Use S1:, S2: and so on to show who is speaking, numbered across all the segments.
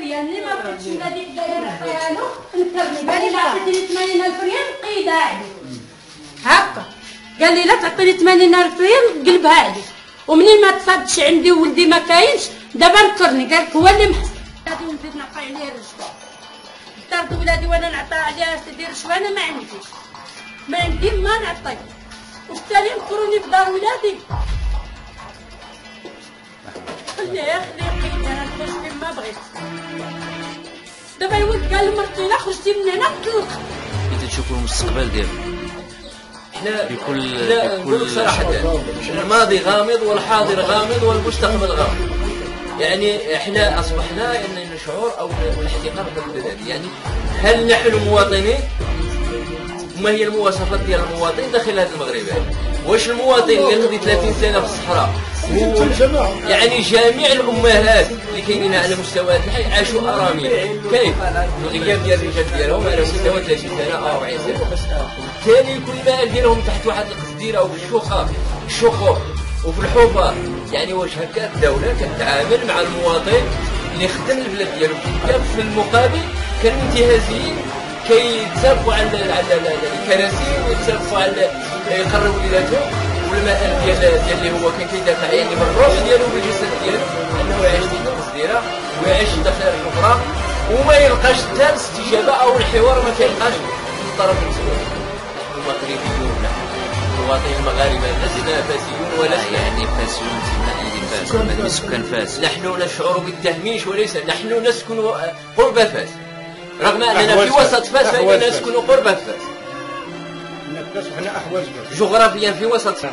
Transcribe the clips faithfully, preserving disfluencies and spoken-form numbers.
S1: ديالي ما بغيتش هذيك دايره فيها له نكرني بالي لا عطيتيني ثمانين ألف ريال قيدها عليك هكا قال لي لا تعطيني ثمانين ألف ريال قلبها عليك ومنين ما تصادش عندي وولدي ما كاينش دابا نكرني قالك هو اللي محسن غادي نزيد نعطي عليه الرشوه اختارت ولادي وانا نعطي عليها سيدي رشوه انا ما عنديش ما عندي ما نعطي وبالتالي نكروني في دار ولادي خليه خليه قيدها انا نعيش ما بغيت دابا الولد قال لمرتي لا خرجتي من هنا نطلق.
S2: كيف تشوفوا المستقبل ديالكم؟
S3: احنا
S2: بكل
S3: بكل صراحة الماضي غامض والحاضر غامض والمستقبل غامض. يعني احنا اصبحنا يعني شعور او الاحتقار بالبلد. يعني هل نحن مواطنين؟ ما هي المواصفات ديال المواطن داخل هذا المغرب؟ واش المواطن اللي قضي ثلاثين سنة في الصحراء يعني جميع الامهات اللي كاينين على مستوى الحي عاشوا ارامل كيف؟ الغياب ديال الرجال ديالهم على مستوى ثلاثين سنة أو أربعين سنة وبالتالي كل المال ديالهم تحت واحد القصديره وفي الشقق الشقوق وفي الحفر. يعني واش هكا الدولة كتعامل مع المواطن اللي خدم البلاد ديالو في المقابل كانوا انتهازيين كيتسابقوا على الكراسي ويتسابقوا على يقربوا ولادهم والمآل ديال ديال اللي هو كان كيدافع يعني من الروح ديالو بالجسد ديالو انه يعيش ديك القصديره ويعيش داخل الحفره وما يلقاش حتى الاستجابه او الحوار ما كيلقاش من طرف المسؤول. نحن مغربيون نحن المواطنين المغاربه لسنا فاسيون ولسنا
S2: يعني فاسيون تمنع فاس من سكان فاس.
S3: نحن نشعر بالتهميش وليس نحن نسكن قرب فاس رغم اننا في وسط فاس فاننا نسكن قرب فاس. جغرافيا في وسط فاس.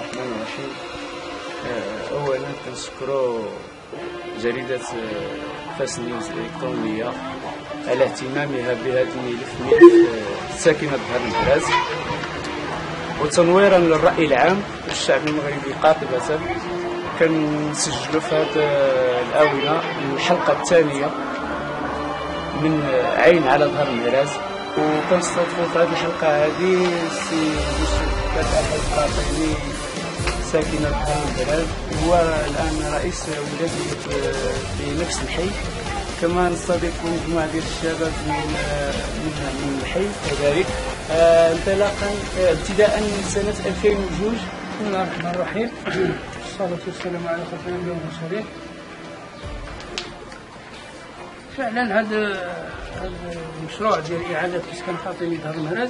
S4: اولا كنشكروا جريده فاس نيوز الالكترونيه على اهتمامها بهذا الملف ساكنه بهذا البلاد وتنويرا للراي العام والشعب المغربي قاطبه. كنسجلوا في هذه الاونه الحلقه الثانيه من عين على ظهر المهراز وكنستضيفوا في هذه الحلقه هذه السي يوسف احد القاطبي ساكنه في هذا البلد هو الان رئيس ولاديه في نفس الحي. كما نستضيفوا مجموعه ديال الشباب من من الحي كذلك انطلاقا ابتداء من سنه ألفين واثنين.
S5: بسم الله الرحمن الرحيم والصلاه والسلام على خاتم الانبياء والمرسلين. فعلا هذا المشروع ديال اعاده اسكان فاطمي دار المهراز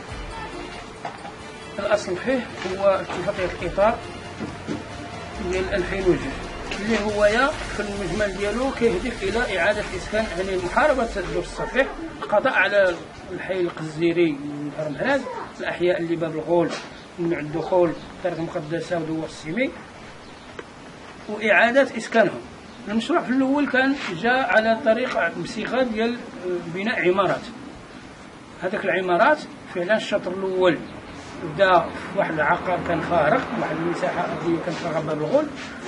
S5: الاصل فيه هو اتفاقيه الاطار ديال ألفين واثنين اللي هو يا في المجمل ديالو كيهدف الى اعاده اسكان يعني محاربه التجدد الصفيح القضاء على الحي القزيري من دار المهراز الاحياء اللي باب الغول من الدخول طريق المقدسه ودور السيمي واعاده اسكانهم. المشروع في الاول كان جاء على طريق بصيغه ديال بناء عمارات. هذاك العمارات فعلا الشطر الاول بدا في واحد العقار كان فارغ واحد المساحه ارضيه كانت فارغه باب الغول.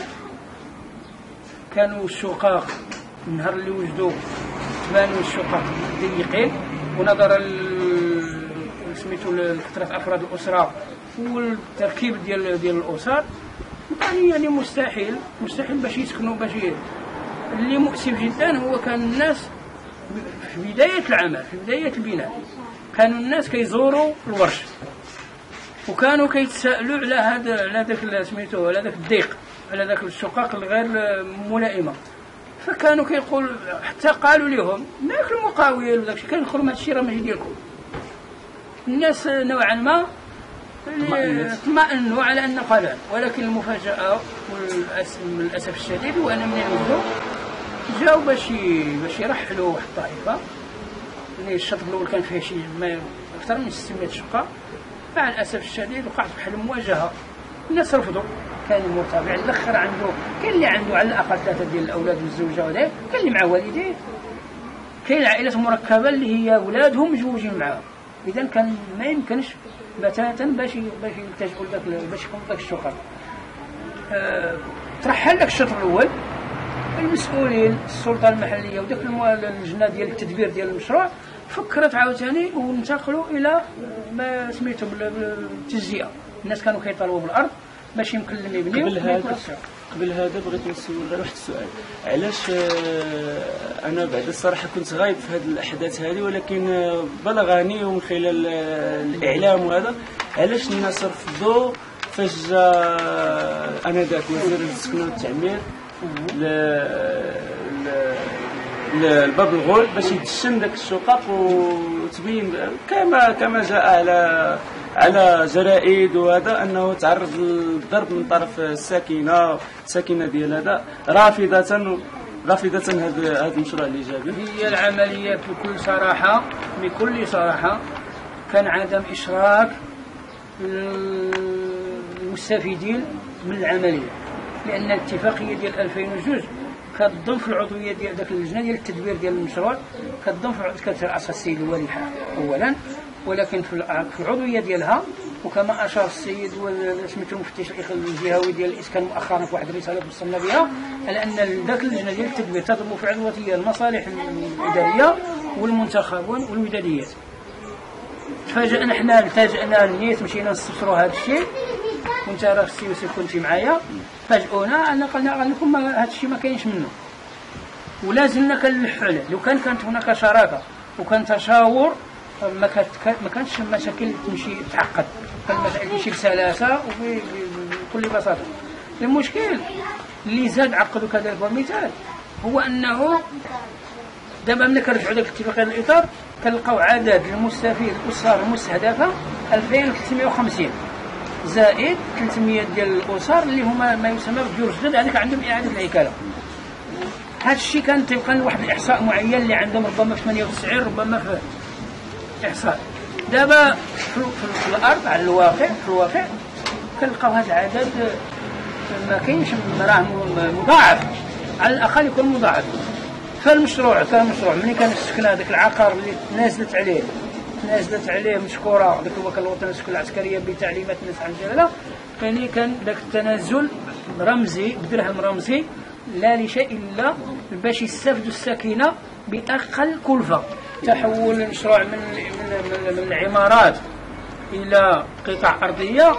S5: كانوا الشقق النهار اللي وجدوا تبانوا الشقق ضيقين ونظرا سميتو لكثره افراد الاسره والتركيب ديال ديال الاسر يعني يعني مستحيل مستحيل باش يسكنوا باش اللي مؤسف جدا هو كان الناس في بدايه العمل في بدايه البناء كانوا الناس كيزوروا الورش وكانوا كيتسائلوا على هذا على ذاك سميتو على ذاك الضيق على ذاك الشقق الغير ملائمه. فكانوا كيقول حتى قالوا لهم ماك المقاول وداك الشيء كندخلوا هذا الشيء راه ماشي ديالكم. الناس نوعا ما اطمأنوا على أن قال ولكن المفاجأة وللأسف الشديد هو أن من الوجوه جاوا باش باش يرحلوا واحد الطائفة يعني الشطر الأول كان فيه شي ما أكثر من ستمائة شقة. مع الأسف الشديد وقعت بحال مواجهة الناس رفضوا. كان المتابع الأخر عنده كاين اللي عنده على الأقل ثلاثة ديال الأولاد والزوجة وذاك كاين اللي مع والديه كاين العائلات المركبة اللي هي أولادهم مزوجين معاهم. إذا كان ما يمكنش بتاتا باش باش يلتجئوا لذاك باش يكون ذاك الشقق. أه ترحل لك الشطر الاول المسؤولين السلطه المحليه وداك اللجنه ديال التدبير ديال المشروع فكرت عاوتاني وانتقلوا الى ما سميتو بالتجزئه. الناس كانوا كيطالبوا بالارض باش يمكن لهم يبنيو
S4: قبل هذا قبل هذا بغيت نسول غير واحد السؤال، علاش آه انا بعد الصراحه كنت غايب في هذه الاحداث هذه، ولكن آه بلغني ومن خلال آه الاعلام وهذا، علاش الناس رفضوا فاش جا انذاك وزير السكنه والتعمير لباب الغول باش يدشن داك الشقق وتبين كما كما جاء على على جرائد وهذا انه تعرض للضرب من طرف الساكنه الساكنه ديال هذا رافضه رافضه هذا هذا المشروع الايجابي.
S5: هي العمليه بكل صراحه بكل صراحه كان عدم اشراك المستفيدين من العمليه، لان الاتفاقيه ديال ألفين واثنين كتضم في العضويه ديال ذاك اللجنه ديال التدبير ديال المشروع، كتضم في كترأس السيد الوالي اولا، ولكن في العضويه ديالها وكما اشار السيد سميتو المفتش الجهوي ديال الاسكان مؤخرا في واحد الرساله وصلنا بها، على ان ذاك اللجنه ديال التدبير تضم في عضويتها المصالح الاداريه والمنتخبون والوداديات. تفاجئنا حنا التجأنا للنيت مشينا نستفسروا هذا الشيء، كنت راه السي يوسف كنتي معايا، فاجئونا ان قلنا قال لكم هذا الشيء ما كاينش منه، ولا زلنا كنلحوا عليه. لو كان كانت هناك شراكه وكان تشاور ما كانت ما كانتش المشاكل تمشي تعقد، كان المسائل تمشي بسلاسه وبكل بساطه. المشكل اللي زاد عقدوا كذلك والمثال هو انه دابا ملي كنرجعوا داك الاتفاقيه الاطار كنلقاو عدد المستفيد الاسر المستهدفه ألفين وثلاثمائة وخمسين زائد ثلاثمائة ديال الاسر اللي هما ما يسمى بالجور جدد، هذيك عندهم اعاده الهيكله. هذا الشيء كان طبقا لواحد الاحصاء معين اللي عندهم ربما في ثمانية وتسعين ربما في احصاء. دابا في, في الارض على الواقع في الواقع كنلقاو هذا العدد ما كاينش، راه مضاعف، على الاقل يكون مضاعف. فالمشروع كمشروع ملي كنسكن هذاك العقار اللي نازلت عليه نازلت عليه مشكوره ذاك الوكاله الوطنيه للسكن العسكريه بتعليمات الناس عن الجلاله، يعني كان ذاك التنازل رمزي بدرهم رمزي لا لشيء الا باش يستافدوا الساكنه باقل كلفه. تحول المشروع من من, من العمارات الى قطع ارضيه،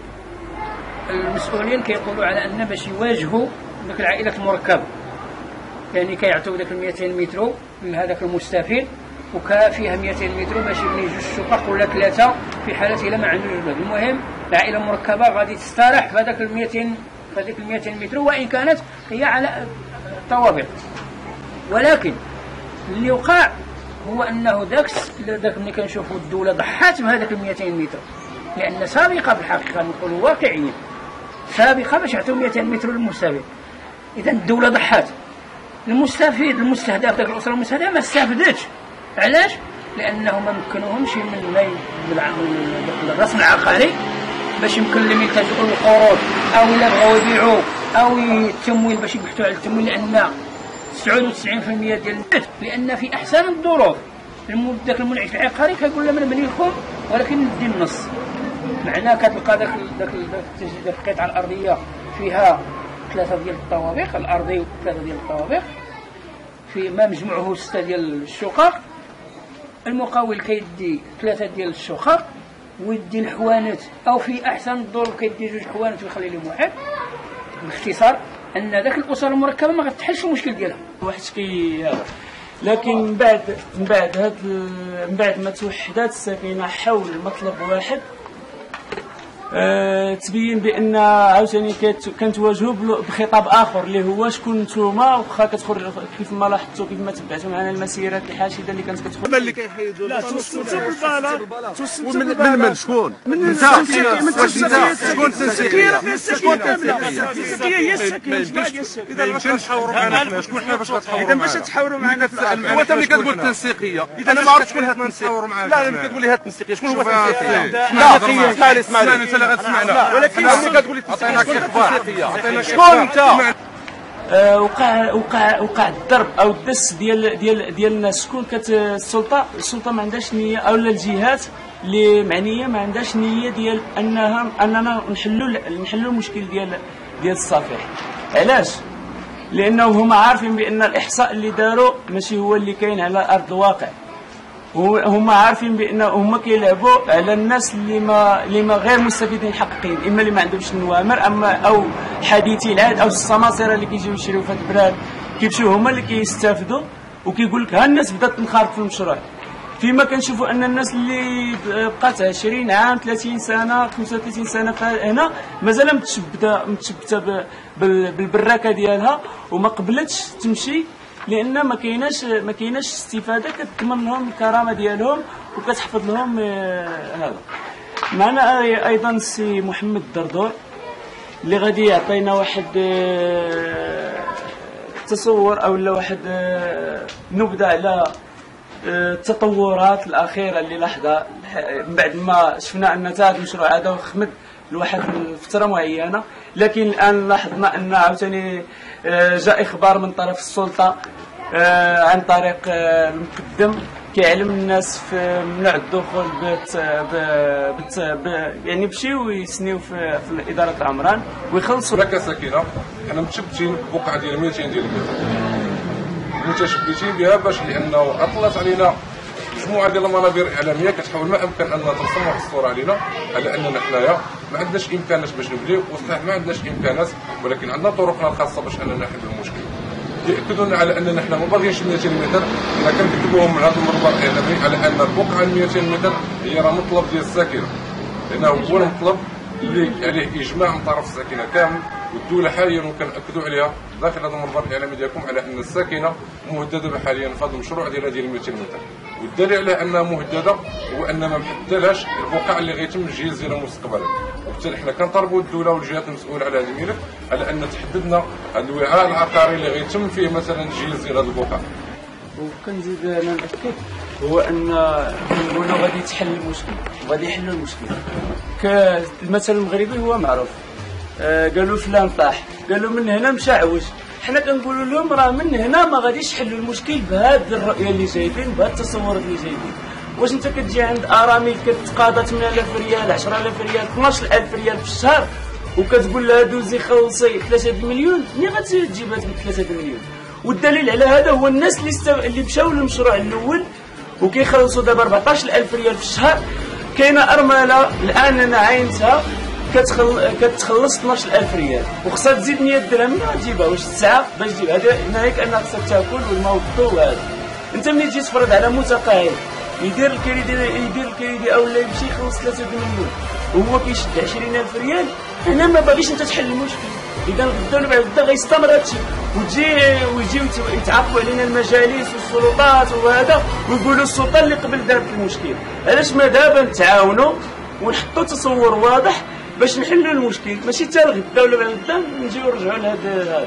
S5: المسؤولين كيقولوا على ان باش يواجهوا ذاك العائلات المركبه، يعني كيعطيو داك مئتين متر لهذاك المستفيد وكافيها مئتين متر باش يبني جوج شقق ولا ثلاثه في حاله الا ما عندوش باب. المهم العائله المركبه غادي تستريح في هذاك ال مئتين في هذيك ال مئتين متر، وان كانت هي على طوابق. ولكن اللي وقع هو انه داك داك ملي كنشوفوا الدوله ضحات بهذاك ال مئتين متر، لان سابقه بالحقيقه نقولوا واقعيا سابقه باش يعطيو مئتين متر للمستفيد. اذا الدوله ضحات، المستفيد المستهدف ذاك الاسره المستهدفه ما استفدتش. علاش؟ لانه ما مكنوهمش من من الرسم العقاري باش يمكن لهم يلتجؤوا للقروض او الا بغاو يبيعوا او التمويل باش يبحثوا على التمويل، لان تسعة وتسعين بالمئة ديال الناس لان في احسن الظروف ذاك المنعش العقاري كيقول لهم نبني لكم ولكن ندي النص. معناه كتلقى ذاك ذاك ذاك القطعه الارضيه فيها ثلاثه ديال الطوابق الارضي وثلاثه ديال الطوابق في ما مجموعه سته ديال الشقق. المقاول كيدي ثلاثه ديال الشقق ويدي الحوانت او في احسن الظروف كيدي جوج حوانت ويخلي لهم واحد. باختصار ان ذاك الاسر المركبه ما غتحلش المشكل ديالها.
S4: واحد كي هذا، لكن من بعد من بعد هاد من بعد ما توحدات الساكنه حول مطلب واحد أه تبين بان عاوتاني كنتواجهوا بخطاب اخر اللي هو شكون نتوما، واخا كتخرج كيف ما لاحظتوا كيف ما تبعتوا معنا المسيرات الحاشده اللي كانت كتخرج
S6: اللي كيحيدوا لا توصلوا بالبالا
S7: من من من شكون؟ من انت واش انت شكون التنسيقيه؟ شكون
S6: التنسيقيه؟ هي الساكنه.
S7: اذا باش تحاوروا معنا شكون حنا باش تحاوروا
S6: اذا باش تحاوروا معنا
S7: هو انت اللي كتقول التنسيقيه، انا ما عرفتش شكون هاد التنسيقيه. لا انا كتقول لي هاد التنسيقيه شكون هو التنسيقيه؟ لا اسمع لي اسمع لي لا غتسمعنا، ولكن ملي كتقول لي عطيناك اخبار عطينا شكون انت.
S4: وقع وقع وقع الضرب او الدس ديال ديال ديال الناس. شكون كت السلطه السلطه ما عندهاش نيه، او الجهات اللي معنيه ما عندهاش نيه ديال انها اننا نحلوا نحلوا المشكل ديال ديال الصافي. علاش؟ لانه هما عارفين بان الاحصاء اللي داروا ماشي هو اللي كاين على ارض الواقع. وهما عارفين بان هما كيلعبوا على الناس اللي ما اللي ما غير مستفيدين حقيقيين، اما اللي ما عندهمش النوامر اما او حديثي العهد او السماسره اللي كيجيو يشريو في هاد البلاد، كيمشيو هما اللي كيستافدوا وكيقول لك ها الناس بدات تنخرط في المشروع. فيما كنشوفوا ان الناس اللي بقات عشرين عام ثلاثين سنه خمسة وثلاثين سنه هنا مازال متشبته متشبته بالبراكه ديالها وما قبلتش تمشي، لان ما كايناش ما كايناش استفاده كتضمن لهم الكرامه ديالهم وكتحفظ لهم هذا. معنا ايضا السي محمد الدردور اللي غادي يعطينا واحد تصور او لا واحد نبذه على التطورات الاخيره اللي لاحظها من بعد ما شفنا ان هذا المشروع هذا خمد لواحد الفتره معينه، لكن الان لاحظنا ان عاوتاني جاء اخبار من طرف السلطه عن طريق المقدم كيعلم الناس في ممنوع الدخول بت بت يعني يمشيو يسنيو في, في اداره العمران ويخلصوا.
S7: هناك ساكنه حنا متشبتين بقعه ديال مئتين ديال المتر، متشبتين بها باش لانه اطلت علينا مجموعه ديال المنابر الاعلاميه كتحاول ما امكن ان ترسم واحد الصوره علينا على اننا حنايا ما عندناش امكانات باش نبنيو، وصحيح ما عندناش امكانات ولكن عندنا طرقنا الخاصه باش اننا نحل المشكل. ياكدوا لنا على اننا حنا ما باغيينش مئتين متر، حنا كنكتبوهم من هذا المنبر الاعلامي على ان البقعه مئتين متر هي راه مطلب ديال الساكنه، لانه هو المطلب اللي عليه اجماع من طرف الساكنه كامل، والدوله حاليا وكنأكدوا عليها داخل هذا المنبر الاعلامي ديالكم على ان الساكنه مهدده حاليا في هذا المشروع ديال ديال مئتين متر، والدليل على انها مهدده هو ان ما محددلهاش البقع اللي غيتم التجهيز ديالها مستقبلا. وبالتالي حنا كنطالبوا الدوله والجهات المسؤوله على هذا الملف على ان تحددنا الوعاء العقاري اللي غيتم فيه مثلا تجهيز ديال هذه البقع.
S4: وكنزيد انا ناكد هو ان كنقولوا غادي يتحل المشكل وغادي يحلوا المشكل. كالمثل المغربي هو معروف، آه قالوا فلان طاح، قالوا من هنا مشى عوج. حنا كنقولوا لهم راه من هنا ما غاديش يحلوا المشكل بهذه الرؤيه اللي جايبين بهذه التصورات اللي جايبين. واش انت كتجي عند ارامل كتقاضى ثمانية آلاف ريال عشرة آلاف ريال اثناش ألف ريال في الشهر وكتقول لها دوزي خلصي ثلاثة المليون، منين غتجيب هذيك ثلاثة المليون؟ والدليل على هذا هو الناس اللي استو... اللي مشاو للمشروع الاول وكيخلصوا دابا أربعطاش ألف ريال في الشهر. كاينه ارمله الان انا عاينتها كتخل... كتخلص اثناش ألف ريال وخصها تزيد مية درهم، منين غتجيبها؟ واش تسعه باش تجيب هذا؟ ناهيك انها خصها تاكل والماء والضو وهذا. انت ملي تجي تفرض على متقاعد يدير الكريدي يدير الكريدي او لا يمشي يخلص ثلاثة مليون وهو كيشد عشرين ألف ريال، هنا ما باغيش انت تحل المشكل. اذا غدا بعد غدا غيستمر هادشي وتجي ويجيو يتعاقبوا علينا المجالس والسلطات وهذا ويقولوا السلطه اللي قبل دارت المشكل. علاش ما دابا نتعاونوا ونحطوا تصور واضح باش نحلوا المشكل، ماشي حتى غدا ولا بعد غدا نجيو نرجعوا لهذا هذا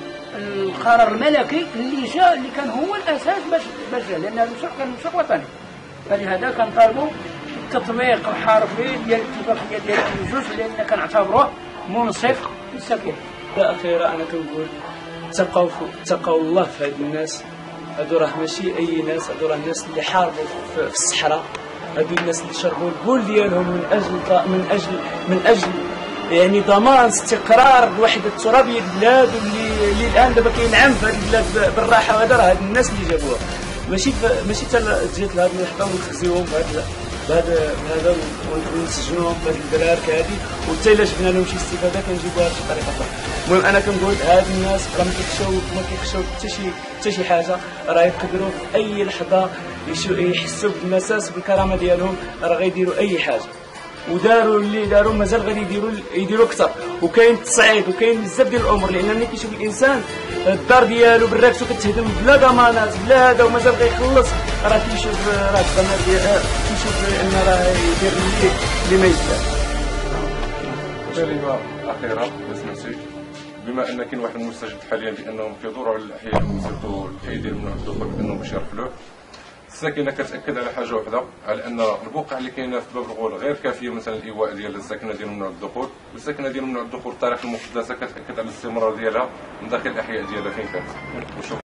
S5: القرار الملكي اللي جاء اللي كان هو الاساس باش باش جا، لان هذا المشروع كان مشروع وطني. فلهذا كنطالبوا بالتطبيق الحرفي ديال الاتفاقيه ديال الجوج لان كنعتبروه منصف للساكنه.
S4: اخيرا انا كنقول تقوا تقوا الله في هاد الناس هادو، راه ماشي اي ناس، هادو راه الناس اللي حاربوا في الصحراء، هادو الناس اللي شربوا البول ديالهم من اجل من اجل من اجل يعني ضمان استقرار الوحده الترابيه للبلاد، واللي اللي الان دابا كينعم في هذه البلاد بالراحه. وهذا راه هاد الناس اللي جابوها، ماشي ماشي حتى جات لهاد اللحظه ونخزيوهم بهذا بهذا بهذا ونسجنوهم بهذه الدرارك هذه، وحتى الا جبنا لهم شي استفاده كنجيبوها بشي طريقه اخرى. المهم انا كنقول هاد الناس راه ما كيخشاو ما كيخشاو حتى شي حتى شي حاجه، راه يقدروا في اي لحظه يحسوا بالمساس بالكرامه ديالهم، راه غيديروا اي حاجه. وداروا اللي داروا مازال غادي يديروا يديروا اكثر. وكاين التصعيد وكاين بزاف ديال الامور، لان ملي كيشوف الانسان الدار ديالو براكتو كتهدم بلا ضمانات بلا هذا ومازال غيخلص، راه كيشوف راه الضمير ديالو كيشوف ان راه يدير اللي اللي ما يزال.
S7: كلمه اخيره بسمعتي، بما ان كاين واحد المستجد حاليا بانهم كيدوروا على الاحياء ويسدوا الاحياء ديال ممنوع الدخول بانهم باش يرحلوه. الساكنه كتاكد على حاجه وحده، على ان البقع اللي كاينه في باب الغول غير كافيه مثلا الايواء ديال الساكنه ديال ممنوع الدخول، والساكنه ديال ممنوع الدخول الطريق المقدسه كتاكد على الاستمرار ديالها من داخل الاحياء ديالها فين كانت.